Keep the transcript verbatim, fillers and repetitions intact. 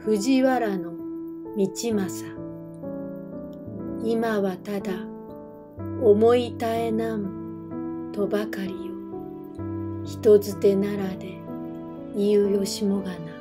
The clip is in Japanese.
藤原の道政。今はただ思い絶えなんとばかりよ。人づてならで言うよしもがな。